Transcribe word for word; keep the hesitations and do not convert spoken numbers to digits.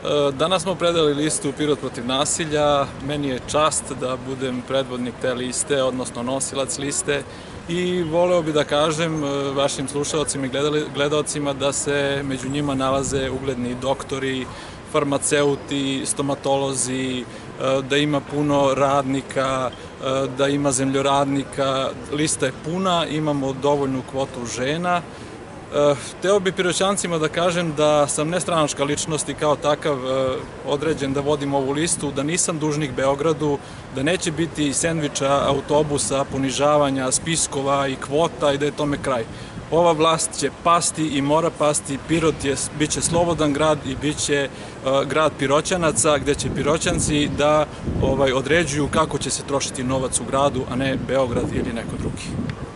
Danas smo predali listu Pirot protiv nasilja. Meni je čast da budem predvodnik te liste, odnosno nosilac liste, i voleo bi da kažem vašim slušalcima i gledalcima da se među njima nalaze ugledni doktori, farmaceuti, stomatolozi, da ima puno radnika, da ima zemljoradnika. Lista je puna, imamo dovoljnu kvotu žena. Hteo bi Piroćancima da kažem da sam nestranačka ličnost i kao takav određen da vodim ovu listu, da nisam dužnik Beogradu, da neće biti sendviča, autobusa, ponižavanja, spiskova i kvota i da je tome kraj. Ova vlast će pasti i mora pasti. Pirot bit će slobodan grad i bit će grad Piroćanaca, gde će Piroćanci da određuju kako će se trošiti novac u gradu, a ne Beograd ili neko drugi.